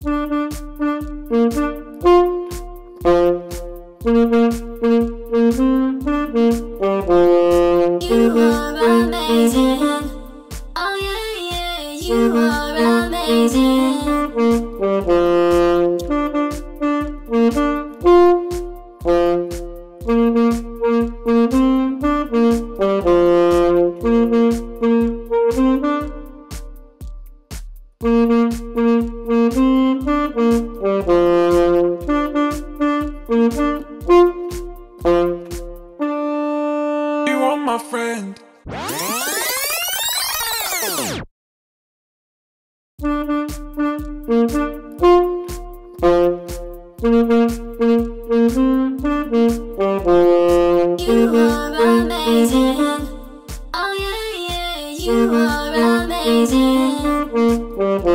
You are amazing. Oh yeah, yeah, you are amazing. You are my friend. You are amazing. Oh yeah, yeah, you are amazing.